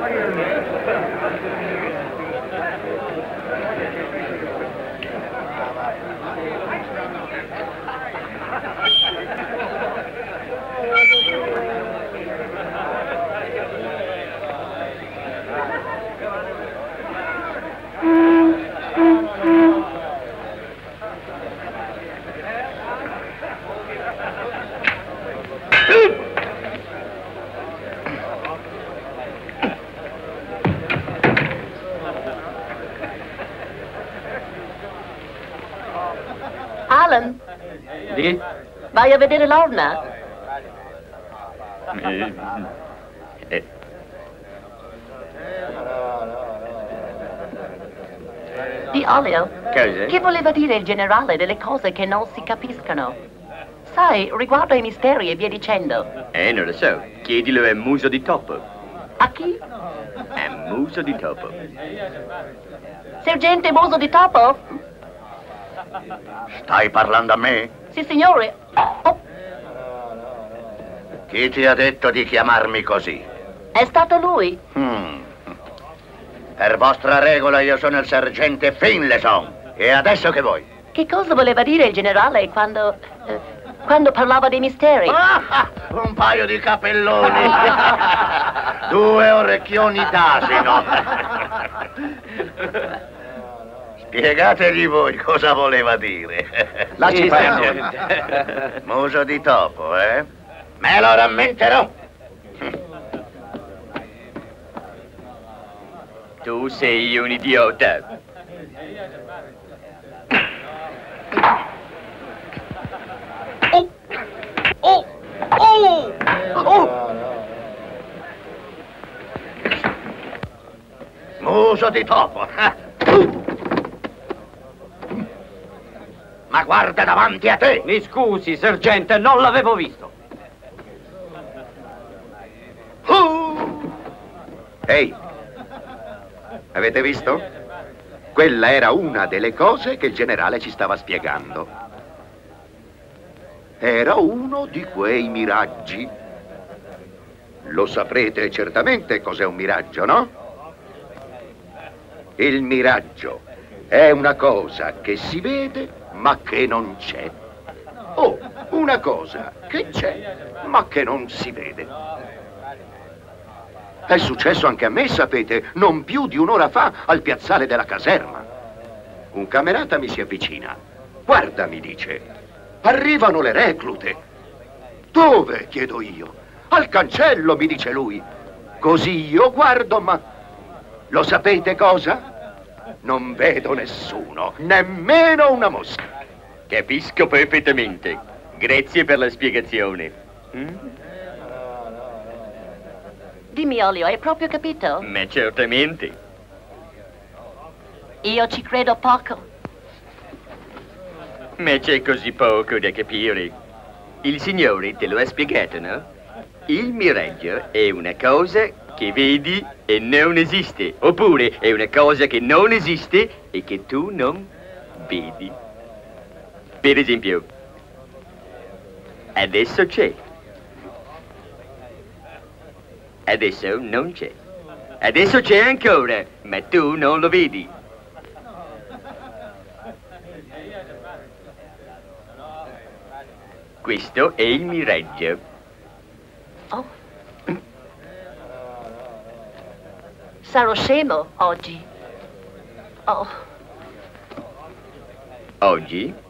Alan? Di? Vai a vedere l'orna? Di Olio, Cosa? che voleva dire il generale delle cose che non si capiscono? Sai, riguardo ai misteri e via dicendo. Non lo so. Chiedilo a Muso di Topo. A chi? A Muso di Topo. Sergente Muso di Topo? Stai parlando a me? Sì, signore. Oh, Chi ti ha detto di chiamarmi così? è stato lui. Per vostra regola io sono il sergente Finlayson. E adesso che vuoi? Che cosa voleva dire il generale quando parlava dei misteri? Un paio di capelloni. 2 orecchioni d'asino. Spiegategli voi cosa voleva dire. Lasci perdere. Muso di topo, eh? Me lo rammenterò. Tu sei un idiota. Muso di topo. Ma guarda davanti a te. Mi scusi, sergente, non l'avevo visto. Ehi, avete visto? Quella era una delle cose che il generale ci stava spiegando. Era uno di quei miraggi. Lo saprete certamente cos'è un miraggio, no? Il miraggio è una cosa che si vede ma che non c'è. O una cosa che c'è ma che non si vede. È successo anche a me, sapete, non più di un'ora fa al piazzale della caserma. Un camerata mi si avvicina. Guarda, mi dice, arrivano le reclute. Dove? Chiedo io. Al cancello, mi dice lui. Così io guardo, ma lo sapete cosa? Non vedo nessuno, nemmeno una mosca. Capisco perfettamente. Grazie per la spiegazione. Dimmi, Olio, hai proprio capito? Ma certamente. Io ci credo poco. Ma c'è così poco da capire. Il signore te lo ha spiegato, no? Il miraggio è una cosa che vedi e non esiste. Oppure è una cosa che non esiste e che tu non vedi. Per esempio, adesso c'è. Adesso non c'è. Adesso c'è ancora, ma tu non lo vedi. Questo è il miraggio. Oh. Sarò scemo oggi. Oh. Oggi